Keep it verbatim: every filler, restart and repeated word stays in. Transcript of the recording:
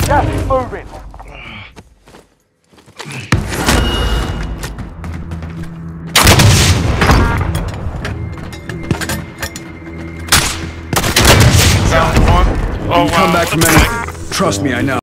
Gas is moving. Found one. Oh, You come wow. back from anything. Trust me, I know.